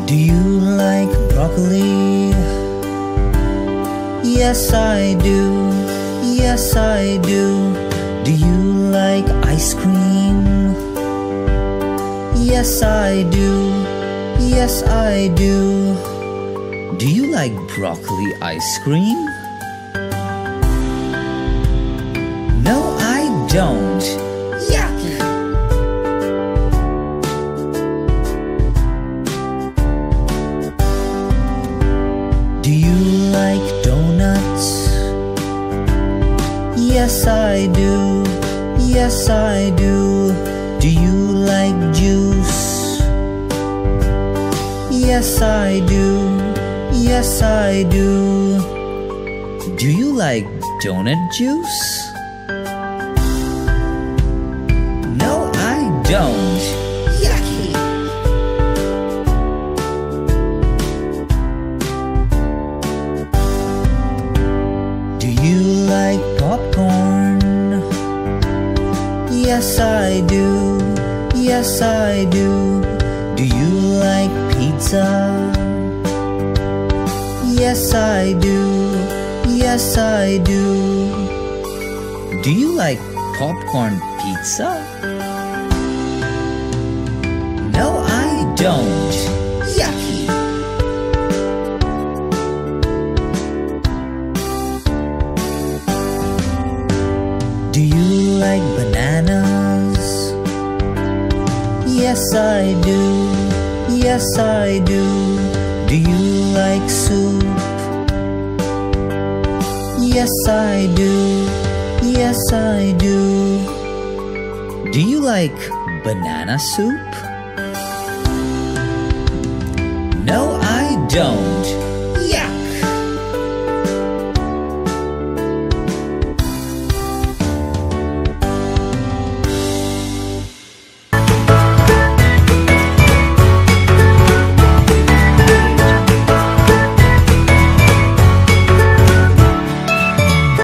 Do you like broccoli? Yes, I do. Yes, I do. Do you like ice cream? Yes, I do. Yes, I do. Do you like broccoli ice cream? No, I don't. Yucky! Do you like donuts? Yes, I do. Yes, I do. Do you like juice? Yes, I do. Yes, I do. Do you like donut juice? No, I don't. Yucky! Do you like popcorn? Yes, I do. Yes, I do. Do you like pizza? Yes, I do. Yes, I do. Do you like popcorn pizza? No, I don't. Yucky! Do you like bananas? Yes, I do. Yes, I do. Do you like soup? Yes, I do. Yes, I do. Do you like banana soup? No, I don't.